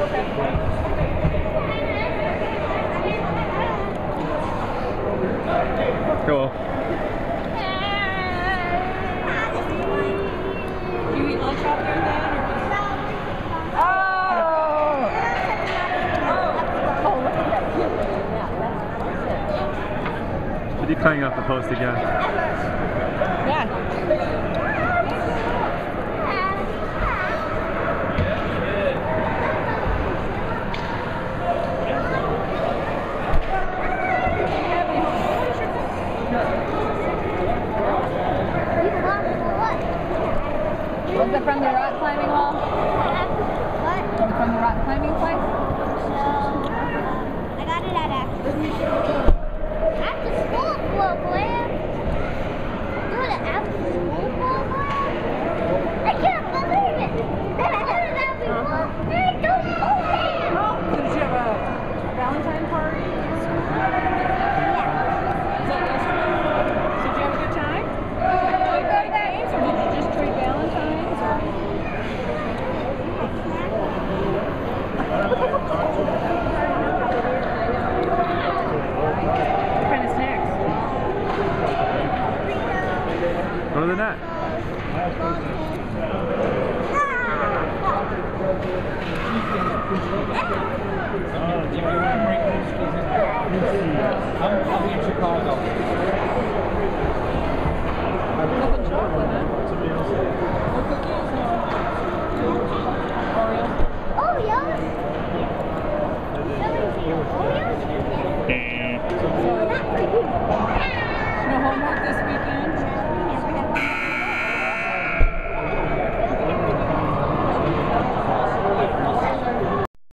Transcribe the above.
Cool. Do you eat lunch out there then? Or Oh, look at that cute one. Yeah, that's Should be cutting off the post again. yeah. Was it from the rock climbing wall? What? From the rock climbing place? No. I got it at after school program. Doing an after school program? I can't believe it. I did that before. Hey, don't go there. So did you have a Valentine party? Yeah. Was that yesterday? So did you have a good time? Did you play games or did you just trade Valentines? Or? What kind of snacks? Go to the net. I'll be in Chicago.